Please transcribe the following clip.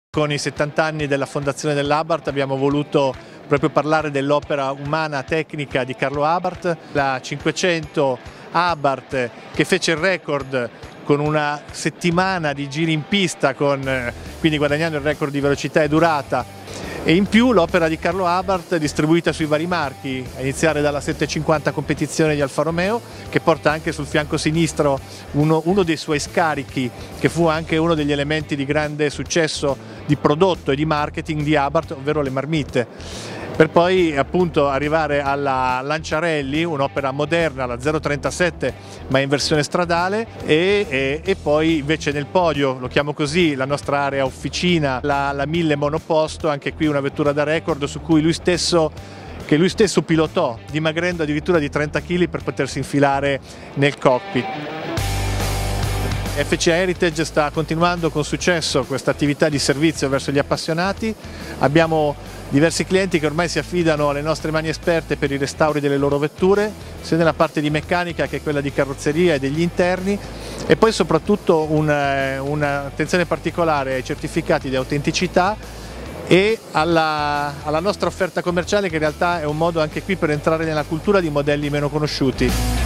Con i 70 anni della fondazione dell'Abarth abbiamo voluto proprio parlare dell'opera umana tecnica di Carlo Abarth, la 500 Abarth che fece il record con una settimana di giri in pista, quindi guadagnando il record di velocità e durata, e in più l'opera di Carlo Abarth distribuita sui vari marchi, a iniziare dalla 750 competizione di Alfa Romeo, che porta anche sul fianco sinistro uno dei suoi scarichi, che fu anche uno degli elementi di grande successo di prodotto e di marketing di Abarth, ovvero le marmitte. Per poi appunto arrivare alla Lanciarelli, un'opera moderna, la 037 ma in versione stradale, e poi invece nel podio, lo chiamo così, la nostra area officina, la 1000 monoposto, anche qui una vettura da record su cui lui stesso pilotò, dimagrendo addirittura di 30 kg per potersi infilare nel cockpit. FCA Heritage sta continuando con successo questa attività di servizio verso gli appassionati. Abbiamo diversi clienti che ormai si affidano alle nostre mani esperte per i restauri delle loro vetture, sia nella parte di meccanica che quella di carrozzeria e degli interni, e poi soprattutto un'attenzione particolare ai certificati di autenticità e alla nostra offerta commerciale, che in realtà è un modo anche qui per entrare nella cultura di modelli meno conosciuti.